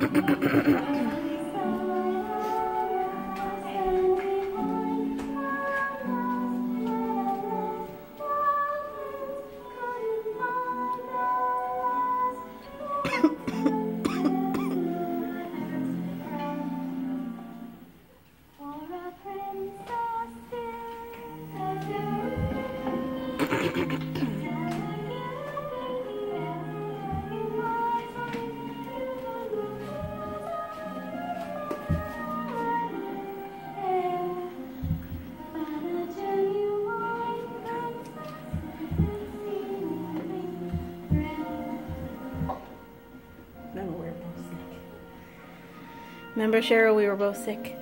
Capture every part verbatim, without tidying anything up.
Remember, Cheryl, we were both sick.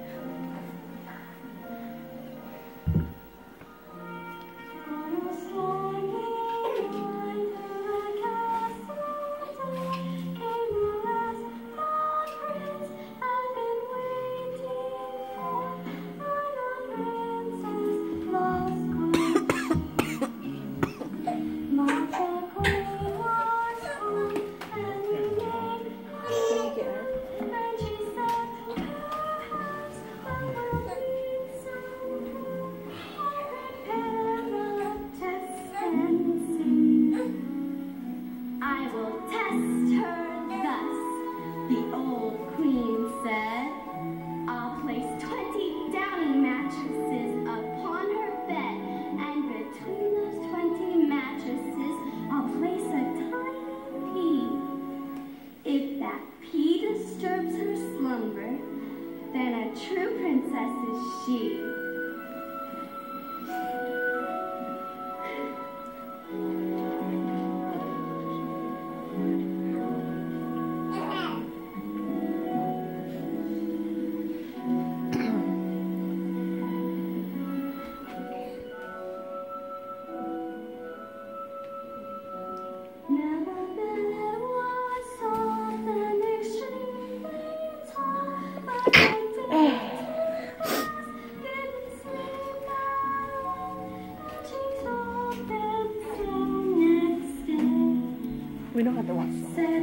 We don't have to watch them.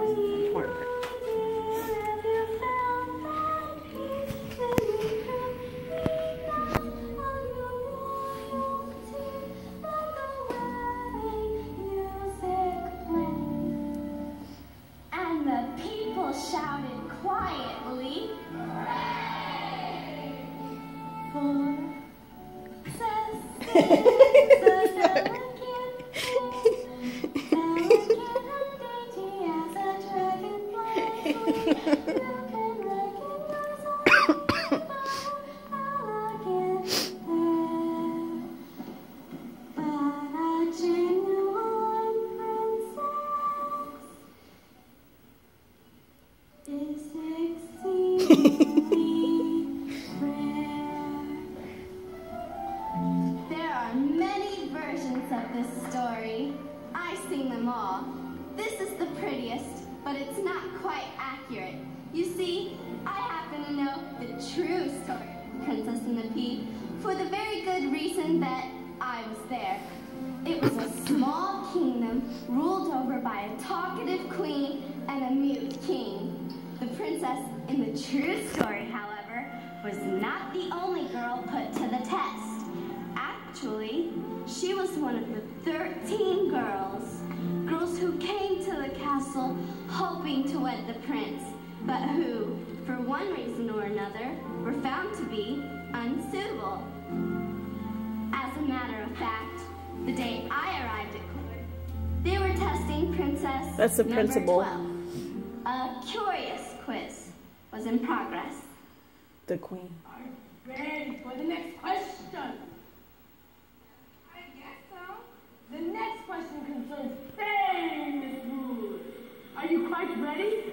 And the people shouted quietly, "Hooray! For of this story. I sing them all. This is the prettiest, but it's not quite accurate. You see, I happen to know the true story of Princess and the Pea for the very good reason that I was there. It was a small kingdom ruled over by a talkative queen and a mute king. The princess in the true story, however, was not the only girl put to the test. Actually, she was one of the thirteen girls, girls who came to the castle hoping to wed the prince, but who, for one reason or another, were found to be unsuitable. As a matter of fact, the day I arrived at court, they were testing Princess That's the number principal. twelve. A curious quiz was in progress. The queen. Are you ready for the next question? I guess so. The next question concerns famous food. Are you quite ready?